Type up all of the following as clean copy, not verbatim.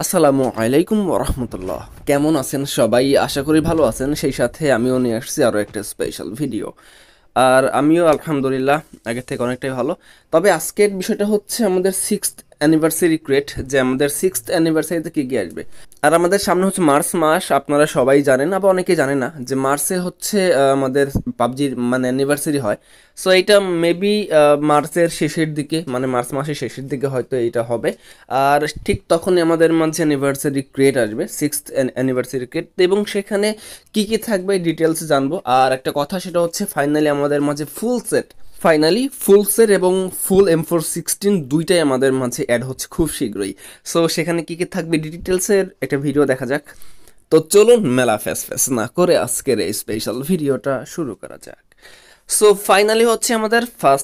আসসালামু আলাইকুম ওরহমতুল্লাহ। কেমন আছেন সবাই? আশা করি ভালো আছেন। সেই সাথে আমিও নিয়ে আসছি আরও একটা স্পেশাল ভিডিও। আর আমিও আলহামদুলিল্লাহ আগের থেকে অনেকটাই ভালো। তবে আজকের বিষয়টা হচ্ছে আমাদের সিক্সথ অ্যানিভার্সারি ক্রিয়েট, যে আমাদের সিক্সথ অ্যানিভার্সারিতে কী কী আসবে। আর আমাদের সামনে হচ্ছে মার্চ মাস, আপনারা সবাই জানেন, আবার অনেকে জানে না যে মার্চে হচ্ছে আমাদের পাবজির মানে অ্যানিভার্সারি হয়। সো এইটা মেবি মার্চের শেষের দিকে, মানে মার্চ মাসের শেষের দিকে হয়তো এইটা হবে। আর ঠিক তখনই আমাদের মাঝে অ্যানিভার্সারি ক্রিয়েট আসবে, সিক্সথ অ্যানিভার্সারি ক্রিয়েট, এবং সেখানে কী কী থাকবে ডিটেলস জানবো। আর একটা কথা, সেটা হচ্ছে ফাইনালি আমাদের মাঝে ফুল সেট এবং ফুল M416 দুইটাই আমাদের মাঝে অ্যাড হচ্ছে খুব শীঘ্রই। সো সেখানে কী কী থাকবে ডিটেলসের একটা ভিডিও দেখা যাক। তো চলুন মেলা ফ্যাস না করে আজকের এই স্পেশাল ভিডিওটা শুরু করা যাক। সো ফাইনালি হচ্ছে আমাদের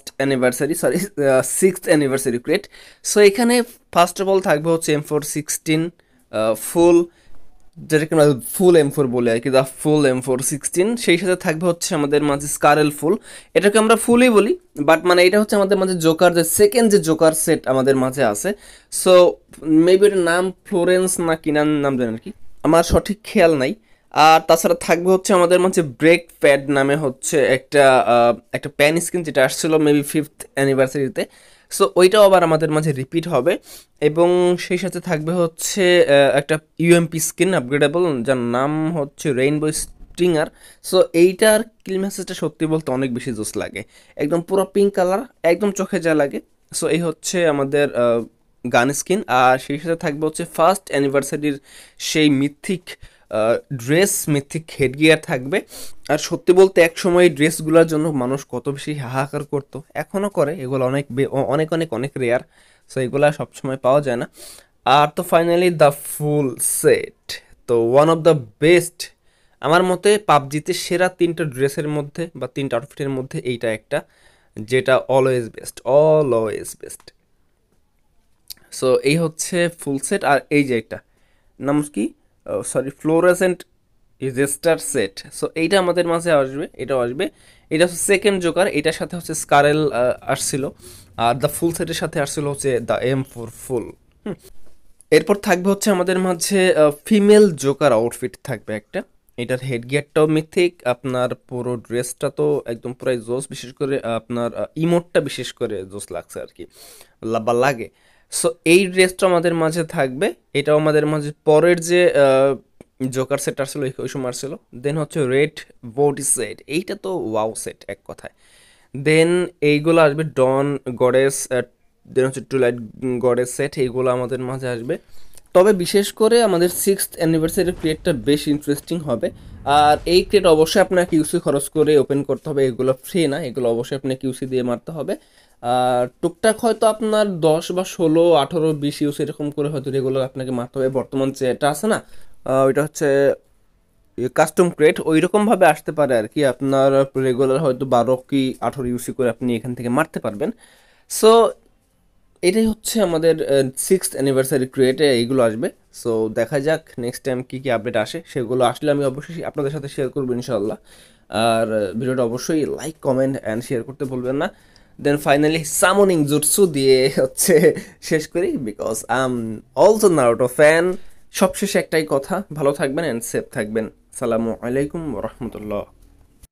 সিক্সথ অ্যানিভার্সারি ক্রিয়েট। সো এখানে ফার্স্ট অফ অল থাকবে হচ্ছে M416 ফুল, যেটাকে আমরা ফুল M4 বলি আর কি, দ্য ফুল M416। সেই সাথে থাকবে হচ্ছে আমাদের মাঝে স্কারেল ফুল, এটাকে আমরা ফুলই বলি, বাট মানে এটা হচ্ছে আমাদের মাঝে জোকার, যে সেকেন্ড যে জোকার সেট আমাদের মাঝে আছে। সো মেবি এটার নাম ফ্লোরেন্স না কি নাম জানেন আর কি, আমার সঠিক খেয়াল নাই। আর তাছাড়া থাকবে হচ্ছে আমাদের মাঝে ব্রেক প্যাড নামে হচ্ছে একটা প্যান স্ক্রিন, যেটা আসছিল মেবি ফিফথ অ্যানিভার্সারিতে। সো ওইটাও আবার আমাদের মাঝে রিপিট হবে। এবং সেই সাথে থাকবে হচ্ছে একটা ইউএমপি স্কিন আপগ্রেডেবল, যার নাম হচ্ছে রেইনবো স্ট্রিঙার। সো এইটার কিল মেসেজটা সত্যি বলতে অনেক বেশি জোস লাগে, একদম পুরো পিঙ্ক কালার, একদম চোখে যা লাগে। সো এই হচ্ছে আমাদের গান স্কিন। আর সেই সাথে থাকবে হচ্ছে ফার্স্ট অ্যানিভার্সারির সেই মিথিক হেডগিয়ার থাকবে। আর সত্যি বলতে এক সময় এই ড্রেসগুলোর জন্য মানুষ কত বেশি হাহাকার করতো, এখনও করে। এগুলো অনেক অনেক অনেক রেয়ার, সো এগুলো সবসময় পাওয়া যায় না। আর তো ফাইনালি দ্য ফুল সেট, তো ওয়ান অফ দ্য বেস্ট, আমার মতে পাবজিতে সেরা তিনটা ড্রেসের মধ্যে বা তিনটা আউটফিটের মধ্যে এইটা একটা, যেটা অলওয়েজ বেস্ট। সো এই হচ্ছে ফুল সেট। আর এই যে একটা নাম কি, ফ্লোরেসেন্ট ইজেস্টার সেট। সো এইটা আমাদের মাঝে আসবে, এটাও আসবে। এটা হচ্ছে সেকেন্ড জোকার, এটার সাথে হচ্ছে স্কারেল আসছিল। আর দ্য ফুল সেটের সাথে আসছিল হচ্ছে দ্য M4 ফুল। এরপর থাকবে হচ্ছে আমাদের মাঝে ফিমেল জোকার আউটফিট থাকবে একটা, এটার হেড গিয়ারটাও মিথিক, আপনার পুরো ড্রেসটা তো একদম পুরাই জোস, বিশেষ করে আপনার ইমোটটা বিশেষ করে জোস লাগছে আর কি, বা লাগে। সো এই ড্রেসটা আমাদের মাঝে থাকবে, এটাও আমাদের মাঝে পরের যে জোকার সেট আসছিল ওই সময় আসছিল। দেন হচ্ছে রেড বডি সেট, এইটা তো ওয়াও সেট এক কথায়। দেন এইগুলো আসবে ডন গডেস, দেন হচ্ছে টু লাইট গডেস সেট, এইগুলো আমাদের মাঝে আসবে। তবে বিশেষ করে আমাদের সিক্সথ অ্যানিভার্সারি ক্রিয়েটটা বেশ ইন্টারেস্টিং হবে। আর এই ক্রিয়েট অবশ্যই আপনাকে ইউসি খরচ করে ওপেন করতে হবে, এগুলো ফ্রি না, এগুলো অবশ্যই আপনাকে ইউসি দিয়ে মারতে হবে। আর টুকটাক হয়তো আপনার 10 বা 16 18 20 ইউসি এরকম করে হয়তো রেগুলার আপনাকে মারতে হবে। বর্তমান যে এটা আছে না, ওইটা হচ্ছে কাস্টম ক্রিয়েট, ওই রকমভাবে আসতে পারে আর কি। আপনার রেগুলার হয়তো 12 কি 18 ইউসি করে আপনি এখান থেকে মারতে পারবেন। সো এটাই হচ্ছে আমাদের সিক্সথ অ্যানিভার্সারি ক্রিয়েটে এইগুলো আসবে। সো দেখা যাক নেক্সট টাইম কী কী আপডেট আসে, সেগুলো আসলে আমি অবশ্যই আপনাদের সাথে শেয়ার করবো ইনশাল্লাহ। আর ভিডিওটা অবশ্যই লাইক কমেন্ট অ্যান্ড শেয়ার করতে ভুলবেন না। দেন ফাইনালি সামনিং জুটসু দিয়ে হচ্ছে শেষ করি, because I am also Naruto fan. সবশেষে একটাই কথা, ভালো থাকবেন অ্যান্ড সেফ থাকবেন। সালামু আলাইকুম রহমতুল্লাহ।